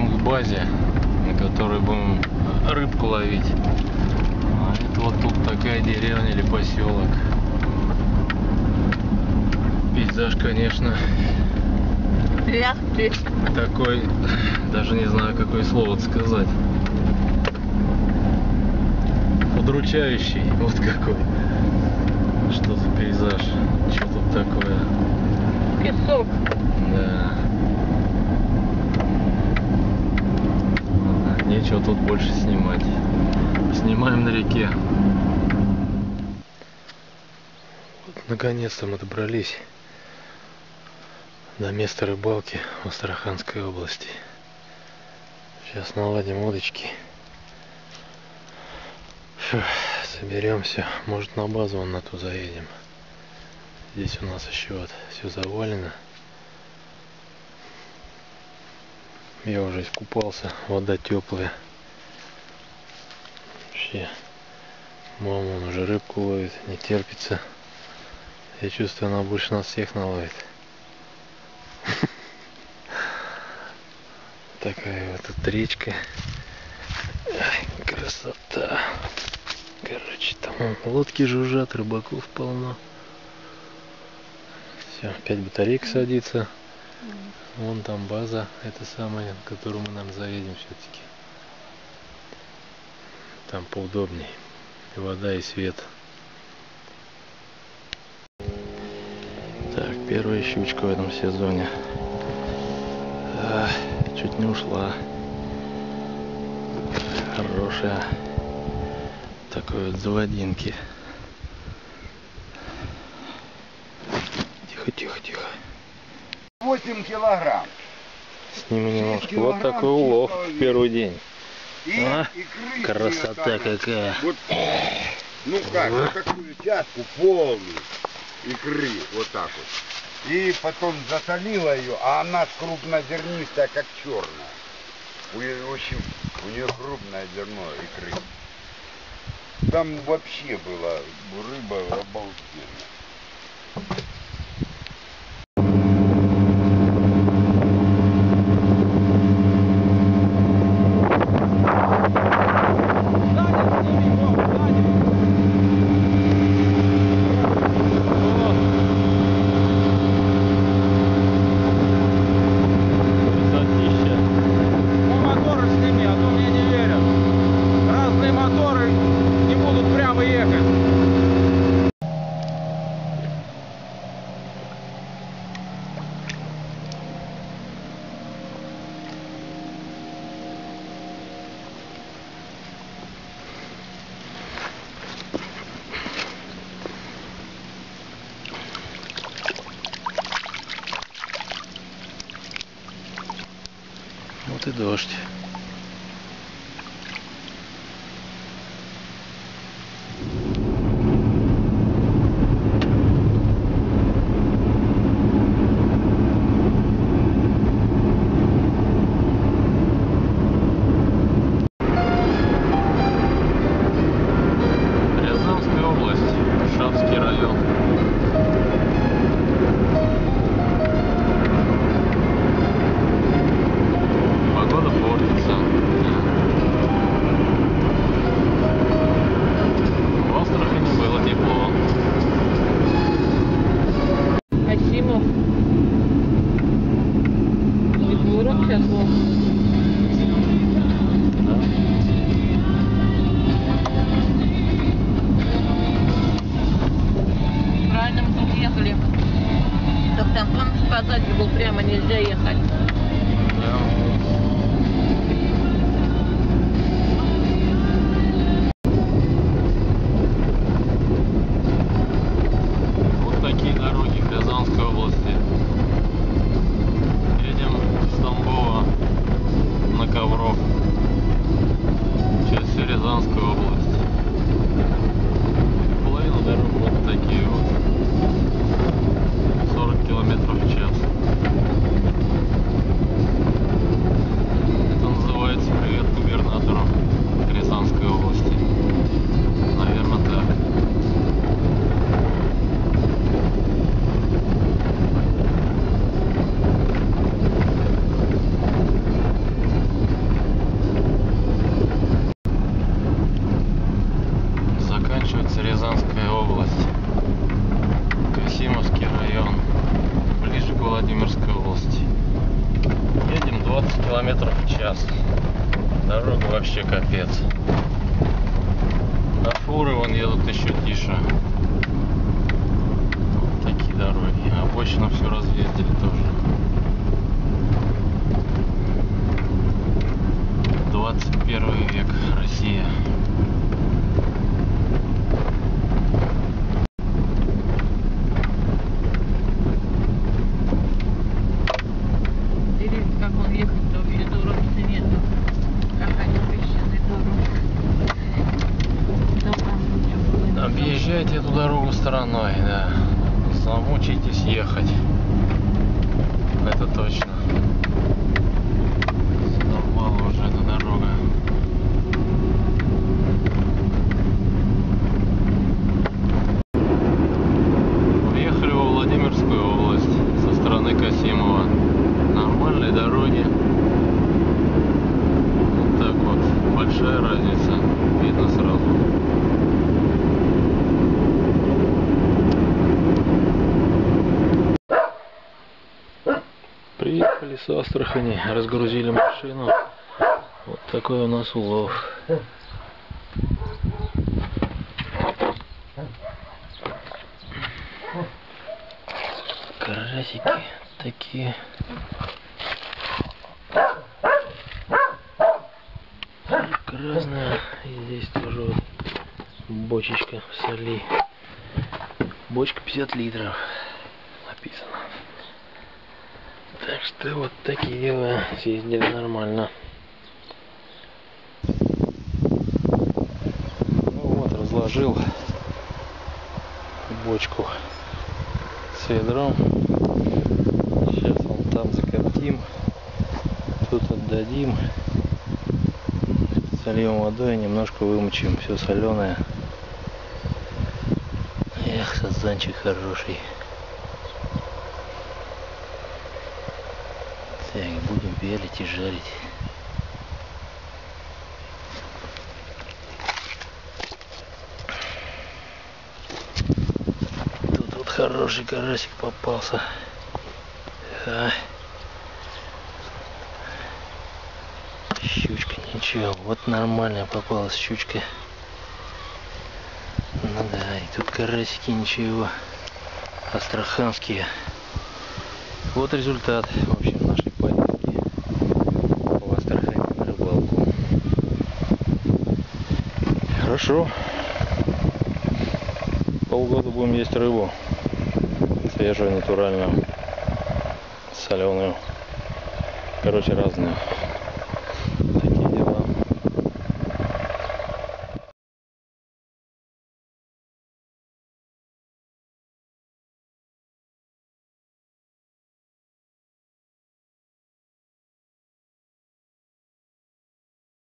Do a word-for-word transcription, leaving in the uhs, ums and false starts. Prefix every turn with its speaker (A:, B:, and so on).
A: подъезжаем к базе, на которой будем рыбку ловить. А это вот тут такая деревня или поселок. Пейзаж, конечно, такой, даже не знаю, какое слово сказать. Удручающий, вот какой. Что за пейзаж? Что тут такое?
B: Песок.
A: Да. Нечего тут больше снимать. Снимаем на реке. Вот, наконец-то мы добрались до места рыбалки в Астраханской области. Сейчас наладим удочки. Фух, соберемся. Может, на базу вон на ту заедем. Здесь у нас еще вот все завалено. Я уже искупался, вода теплая. Вообще, мама он уже рыбку ловит, не терпится. Я чувствую, она больше нас всех наловит. Такая вот тут речка. Ай, красота. Короче, там лодки жужжат, рыбаков полно. Все, опять батарейка садится. Вон там база, это самая, на которую мы нам заедем все-таки. Там поудобней. И вода, и свет. Так, первая щучка в этом сезоне. А, чуть не ушла. Хорошая. Такой вот заводинки. Тихо, тихо, тихо.
C: восемь килограмм.
A: Сними немножко. Вот такой улов в первый день.
C: И,
A: А?
C: и
A: Красота какая.
C: Вот, ну как, вот такую тяжку полную икры, вот так вот. И потом засолила ее, а она крупнозернистая, как черная. У нее, в общем, у нее крупное зерно икры. Там вообще была рыба обалденная.
A: Вот и дождь. Рязанская область, Шацкий район. Погода портится. В Астрахани было тепло.
B: Асимов. Урок сейчас был. Правильно мы тут ехали. Так там он сказать был, прямо нельзя ехать.
A: Да. Вот такие дороги в Рязанской области. Едем с Тамбова на Ковров через всю Рязанскую область. Половина дорог вот такие вот. сорок километров в час. километров в час. Дорога вообще капец. А фуры вон едут еще тише. Вот такие дороги. Обочину все разъездили тоже. двадцать первый век. Россия.
B: Интересно, как он ехать-то вообще дороги-то нет. Какая-то песчаная дорога.
A: Объезжайте эту дорогу стороной, да. Замучитесь ехать. Это точно. Задолбала уже эта дорога. Уехали во Владимирскую область со стороны Касимова. Нормальные дороги. Вот так вот. Большая разница. Видно сразу. Приехали с Астрахани, разгрузили машину. Вот такой у нас улов. Карасики такие. Разная. И здесь тоже вот бочечка соли. Бочка пятьдесят литров написано. Так что вот такие дела. Съездили нормально. Ну вот, разложил бочку с ведром. Сейчас вон там закоптим. Тут отдадим. Сольем водой, немножко вымочим. Все соленое. Эх, сазанчик хороший. Так, будем вялить и жарить. Тут вот хороший карасик попался. А. Щучка, ничего. Вот нормальная попалась щучка. Ну да, и тут карасики ничего. Астраханские. Вот результат. В общем, нашей поездки в Астрахань на рыбалку. Хорошо. Полгода будем есть рыбу. Свежую, натуральную, соленую. Короче, разную.